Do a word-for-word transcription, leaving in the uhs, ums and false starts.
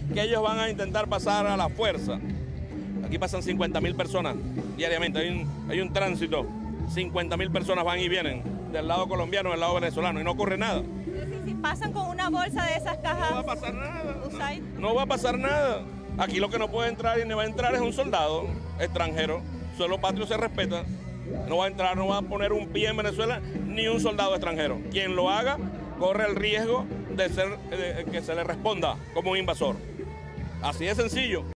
que ellos van a intentar pasar a la fuerza. Aquí pasan cincuenta mil personas diariamente, hay un, hay un tránsito, cincuenta mil personas van y vienen del lado colombiano, del lado venezolano, y no ocurre nada. Si pasan con una bolsa de esas cajas... No va a pasar nada, Usaid. no, no va a pasar nada. Aquí lo que no puede entrar y no va a entrar es un soldado extranjero, solo patrio se respeta. No va a entrar, no va a poner un pie en Venezuela ni un soldado extranjero. Quien lo haga corre el riesgo de ser, de que se le responda como un invasor. Así de sencillo.